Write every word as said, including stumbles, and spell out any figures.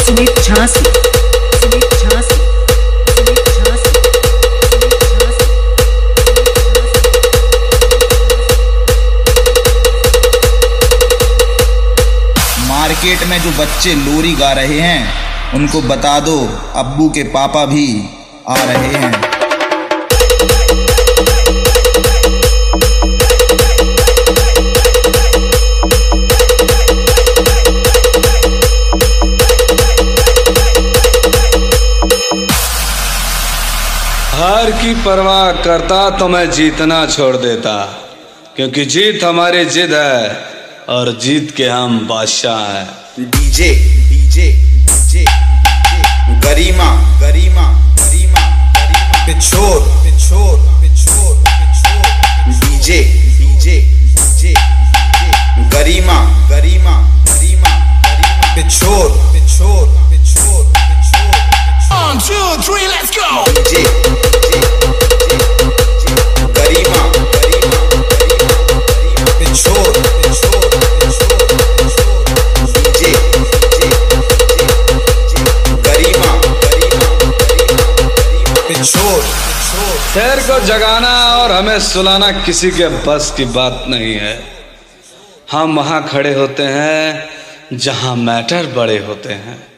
Sumit Jhansi, Sumit Jhansi, Sumit Jhansi, Sumit Jhansi. Market में जो बच्चे लोरी गा रहे हैं उनको बता दो अब्बू के पापा भी आ रहे हैं। हार की परवाह करता तो मैं जीतना छोड़ देता, क्योंकि जीत हमारी जिद है और जीत के हम बादशाह हैं। DJ DJ DJ Garima Garima Garima Garima Pichhor Pichhor Pichhor Pichhor DJ DJ DJ Garima Garima Garima Garima Pichhor Pichhor Pichhor Pichhor one two three let's go DJ Garima Garima Garima Pichhor Pichhor शेर को जगाना और हमें सुलाना किसी के बस की बात नहीं है। हम वहाँ खड़े होते हैं जहाँ मैटर बड़े होते हैं।